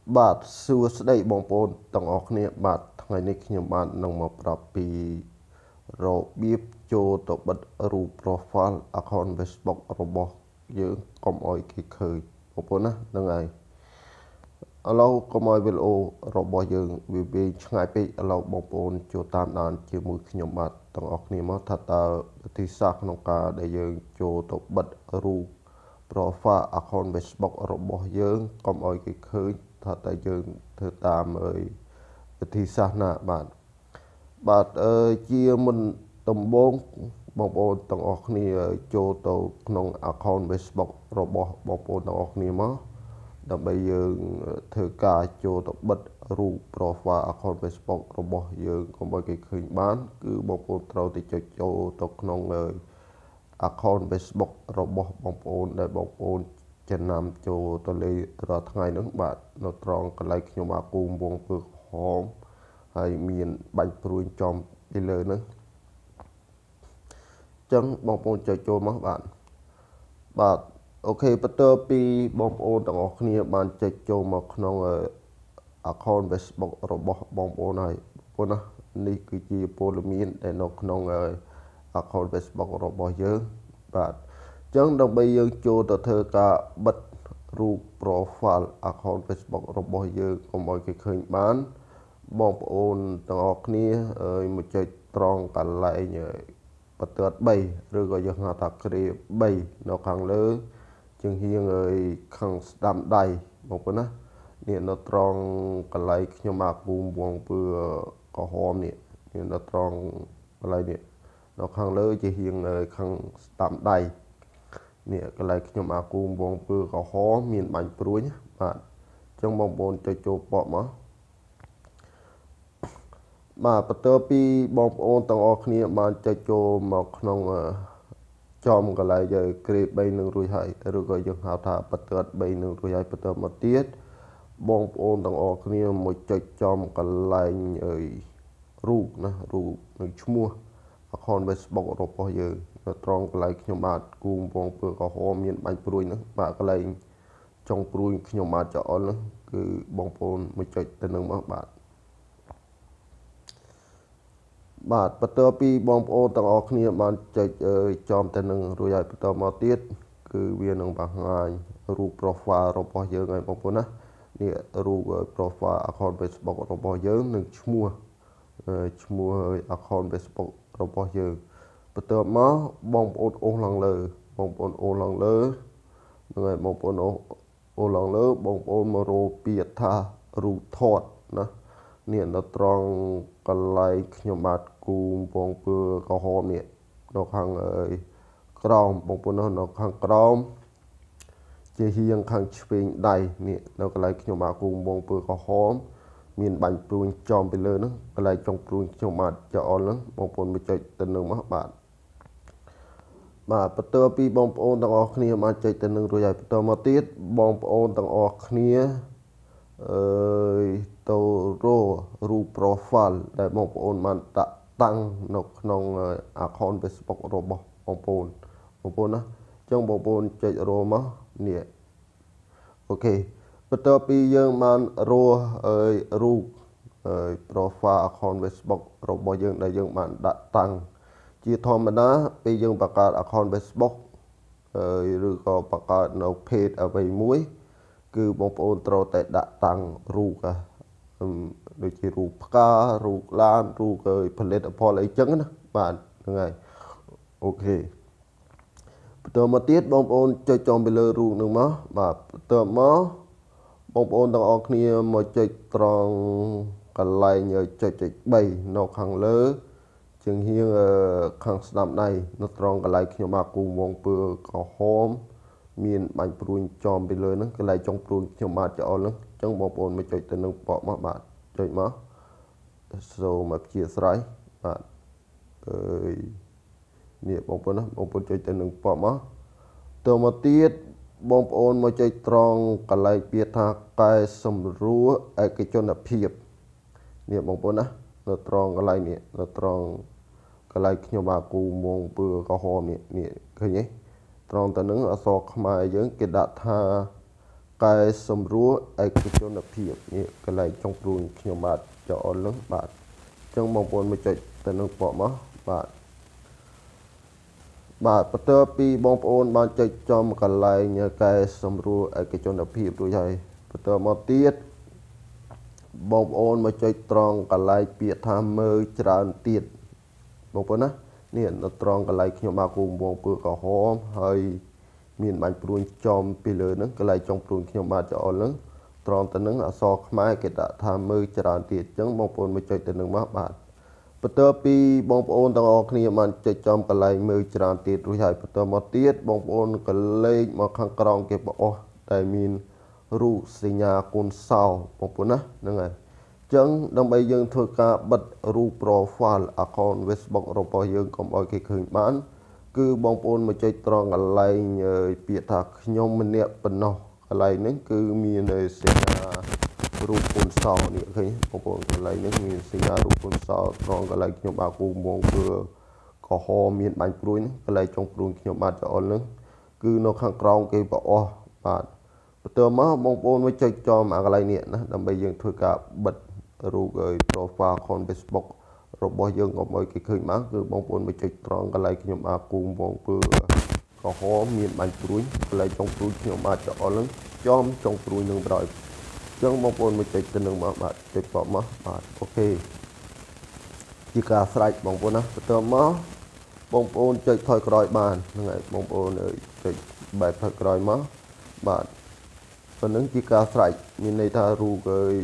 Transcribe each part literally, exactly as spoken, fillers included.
បាទសួស្តីបងប្អូនទាំងអស់គ្នាបាទថ្ងៃនេះខ្ញុំបាននឹងមកប្រាប់ពីរបៀបចូលទៅបិទរូប profile account Facebook របស់យើងកុំឲ្យគេឃើញបងប្អូនណាហ្នឹងហើយឥឡូវកុំឲ្យវីដេអូរបស់យើងវាវែងឆ្ងាយពេកឥឡូវបងប្អូនចូលតាមដានជាមួយខ្ញុំបាទទាំងអស់គ្នាមកថាតើវិធីសាស្ត្រក្នុងការដែលយើងចូលទៅបិទរូប profile account Facebook របស់យើងកុំឲ្យគេឃើញថាតើយើងធ្វើតាមវិធីសាស្ត្រណាបាទបាទអឺជាមុនដំបូងបងប្អូនទាំងអស់គ្នាចូលទៅក្នុង account Facebook របស់បងប្អូនទាំងអស់គ្នាមកដើម្បីយើងធ្វើការចូលទៅបិទរូប profile account Facebook របស់យើងកុំឲ្យគេឃើញបានគឺបងប្អូនត្រូវតែចុចចូលទៅក្នុង account Facebook របស់បងប្អូនដែលបងប្អូនចំណាំចូលទៅលេងរាល់ថ្ងៃហ្នឹងបាទនៅត្រង់កន្លែងខ្ញុំអាគូវងពើក្រហមហើយមានបាញ់ព្រួយចំពីលើហ្នឹងអញ្ចឹងបងប្អូនចុចចូលមកបាទបាទអូខេបន្ទាប់ពីបងប្អូនទាំងអស់គ្នាបានចុចចូលមកក្នុង account Facebook របស់បងប្អូនហើយបងប្អូនណានេះគឺជាព័ត៌មានដែលនៅក្នុង account Facebook របស់យើងបាទអញ្ចឹងដើម្បីយើងចូលទៅធ្វើការបិទរូប profile account Facebook របស់យើងកុំឲ្យគេឃើញបានបងប្អូនទាំងអស់គ្នាមកចុចត្រង់កន្លែងបន្ទាត់បីឬក៏យើងហៅថាគ្រាបីនៅខាងលើជាងហៀងខាងស្ដាំដៃបងប្អូនណានេះនៅត្រង់កន្លែងខ្ញុំអាគូវងពើក្រហមនេះនៅត្រង់កន្លែងនេះនៅខាងលើជាហៀងខាងស្ដាំដៃនេះកន្លែងខ្ញុំអាគូវងពើក្រហមមានបាញ់ព្រួយបាទអញ្ចឹងបងប្អូនចុចចូលបកមកបាទបន្ទាប់ពីបងប្អូនទាំងអស់គ្នាបានចុចចូលមកក្នុងចំកន្លែងយើងក្រេបបីនឹងរួចហើយឬក៏យើងហៅថាបន្ទាត់បីនឹងរួចហើយបន្ទាប់មកទៀតបងប្អូនទាំងអស់គ្នាមកចុចចំកន្លែងអើយរូបណារូបនឹងឈ្មោះ account Facebook របស់យើងនៅត្រង់កន្លែងខ្ញុំបាទគូវងពើក្រហមមានបាញ់ព្រួយហ្នឹងបាទកន្លែងចុងព្រួយខ្ញុំបាទចអល់ហ្នឹងគឺបងប្អូនមកចុចទៅនឹងមកបាទបាទបន្ទាប់ពីបងប្អូនទាំងអស់គ្នាបានចុចចំទៅនឹងរួចហើយបន្តមកទៀតគឺវានឹងបង្ហាញរូប profile របស់យើងហើយបងប្អូនណានេះរូប profile account Facebook របស់យើងនិងឈ្មោះឈ្មោះ account Facebook របស់យើងបន្ទាប់មកបងប្អូនអូសឡើងលើបងប្អូនអូសឡើងលើហ្នឹងហើយបងប្អូនអូសអូសឡើងលើបងប្អូនមករកពាក្យថារូបថតណានេះនៅត្រង់កន្លែងខ្ញុំបាទគូវងពើក្រហមនេះនៅខាងក្រោមបងប្អូននៅខាងក្រោមជាហៀងខាងឆ្វេងដៃនេះនៅកន្លែងខ្ញុំបាទគូវងពើក្រហមមានបាញ់ព្រួយចំពីលើហ្នឹងកន្លែងចុងព្រួយខ្ញុំបាទចអល់ហ្នឹងបងប្អូនមកចុចទៅនឹងមកបាទបាទបន្ទាប់ពីបងប្អូនទាំងអស់គ្នាបានចុចទៅនឹងរួចហើយបន្តមកទៀតបងប្អូនទាំងអស់គ្នាអឺទៅរករូប profile ដែលបងប្អូនបានតាក់តាំងនៅក្នុង account Facebook របស់បងប្អូនបងប្អូនណាអញ្ចឹងបងប្អូនចុចរកមកនេះអូខេបន្ទាប់ពីយើងបានរករូប profile account Facebook របស់យើងដែលយើងបានដាក់តាំងជាធម្មតាពេលយើងបង្កើត account Facebook ឬក៏បង្កើតនៅ page អ្វីមួយគឺបងប្អូនត្រូវតែដាក់តាំងរូបដូចជារូបផ្ការូបឡានរូបផលិតផលអីចឹងណាបាទហ្នឹងហើយអូខេបន្តមកទៀតបងប្អូនចុចចំពីលើរូបនឹងមកបាទបន្តមកបងប្អូនទាំងអស់គ្នាមកចុចត្រង់កន្លែងចុចចុចបីនៅខាងលើជាងហៀងខាងស្ដាំដៃនៅត្រង់កន្លែងខ្ញុំអាគូវងពើក្រហមមានបាញ់ព្រួយចំពីលើហ្នឹងកន្លែងចុងព្រួយខ្ញុំបាទចោលហ្នឹងអញ្ចឹងបងប្អូនមកចុចទៅនឹងបកមកបាទចុចមកសូមអធិស្ឋានបាទអើយនេះបងប្អូនណាបងប្អូនចុចទៅនឹងបកមកតទៅមកទៀតបងប្អូនមកចុចត្រង់កន្លែងពាក្យថាកែសម្រួលឯកជនភាពនេះបងប្អូនណានៅត្រង់កន្លែងនេះនៅត្រង់កន្លែងខ្ញុំអាគូវងពើក្រហមនេះនេះឃើញទេត្រង់ទៅនឹងអក្សរខ្មែរយើងគេដាក់ថាកែសម្រួលឯកជនភាពនេះកន្លែងចុងព្រួយខ្ញុំបាទចោលនឹងបាទអញ្ចឹងបងប្អូនមកចុចទៅនឹងពណ៌មកបាទបាទបន្ទាប់ពីបងប្អូនបានចុចចំកន្លែងកែសម្រួលឯកជនភាពរួចហើយបន្ទាប់មកទៀតបងប្អូនមកចុចត្រង់កន្លែងពាក្យថាមើលច្រើនទៀតបងប្អូនណានេះនៅត្រង់កន្លែងខ្ញុំបាទគូបងពើក្រហមហើយមានបាញ់ព្រួយចំពីលើហ្នឹងកន្លែងចុងព្រួយខ្ញុំបាទចោលហ្នឹងត្រង់ទៅនឹងអក្សរខ្មែរគេដាក់ថាមើលច្រើនទៀតអញ្ចឹងបងប្អូនមកចុចទៅនឹងមកបាទបន្ទាប់ពីបងប្អូនទាំងអស់គ្នាបានចុចចំកន្លែងមើលច្រើនទៀតរួចហើយបន្តមកទៀតបងប្អូនក៏លេខមកខាងក្រោមគេបោះតែមានរូបសញ្ញាកូនសោបងប្អូនណាហ្នឹងហើយអញ្ចឹងដើម្បីយើងធ្វើការបិទរូប profile account Facebook របស់យើងកុំឲ្យគេឃើញបានគឺបងប្អូនមកចុចត្រង់កន្លែងពាក្យថាខ្ញុំម្នាក់ប៉ុណ្ណោះកន្លែងហ្នឹងគឺមានសញ្ញារូបកូនសោនេះឃើញបងប្អូនកន្លែងនេះមានសញ្ញារូបកូនសោត្រង់កន្លែងខ្ញុំបាទគូមងគឺក្រហមមានបាញ់ព្រួយនេះកន្លែងចុងព្រួយខ្ញុំបាទចោលនឹងគឺនៅខាងក្រោមគេបោះបាទបន្ទាប់មកបងប្អូនមកចុចចំអាកន្លែងនេះណាដើម្បីយើងធ្វើការបិទរូប profile account Facebook របស់យើងកុំឲ្យគេឃើញបានគឺបងប្អូនមកចុចត្រង់កន្លែងខ្ញុំបាទគូមងគឺក្រហមមានបាញ់ព្រួយកន្លែងចុងព្រួយខ្ញុំបាទចោលនឹងចំចុងព្រួយនឹងបណ្ដោយចឹងបងប្អូនមកចុចទៅនឹងមកបាទចុចបកមកបាទអូខេជាការស្រេចបងប្អូនណាបន្ទាប់មកបងប្អូនចុចថយក្រោយបានហ្នឹងហើយបងប្អូនចុចបែបថយក្រោយមកបាទប៉ុណ្្នឹងជាការស្រេចមានន័យថារូបអើយ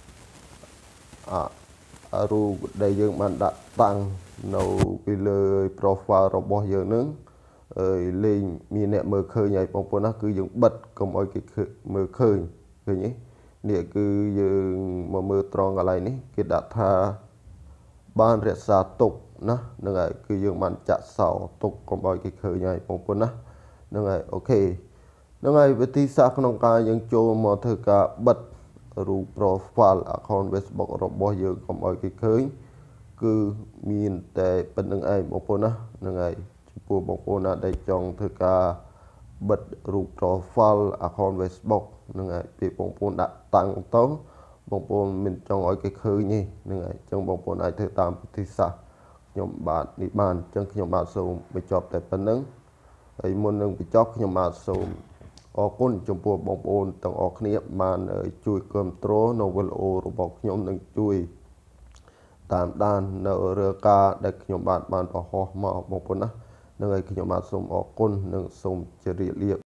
អារូបដែលយើងបានដាក់តាំងនៅពីលើ profile របស់យើងនឹងអើយលេងមានអ្នកមើលឃើញហើយបងប្អូនណាគឺយើងបិទកុំឲ្យគេមើលឃើញឃើញទេនេះគឺយើងមកមើលត្រង់កន្លែងនេះគេដាក់ថាបានរក្សាទុកណាហ្នឹងហើយគឺយើងបានចាក់សោទុកកុំឲ្យគេឃើញហើយបងប្អូនណាហ្នឹងហើយអូខេហ្នឹងហើយវិធីសាស្ត្រក្នុងការយើងចូលមកធ្វើការបិទរូប profile account Facebook របស់យើងកុំឲ្យគេឃើញគឺមានតែប៉ុណ្្នឹងឯងបងប្អូនណាហ្នឹងហើយចំពោះបងប្អូនណាដែលចង់ធ្វើការបិទរូប profile account Facebook ហ្នឹងហើយពេលបងប្អូនដាក់តាំងទៅបងប្អូនមិនចង់ឲ្យគេឃើញទេហ្នឹងហើយអញ្ចឹងបងប្អូនអាចធ្វើតាមវិធីសាស្ត្រខ្ញុំបាទនេះបានអញ្ចឹងខ្ញុំបាទសូមបញ្ចប់តែប៉ុណ្្នឹងហើយមុននឹងបញ្ចប់ខ្ញុំបាទសូមអរគុណចំពោះបងប្អូនទាំងអស់គ្នាបានជួយគ្រប់គ្រងនៅវីដេអូរបស់ខ្ញុំនិងជួយតាមដាននៅរឿងការដែលខ្ញុំបាទបានបង្ហោះមកបងប្អូនណានឹងឲ្យខ្ញុំបាទសូមអរគុណនិងសូមជម្រាបលា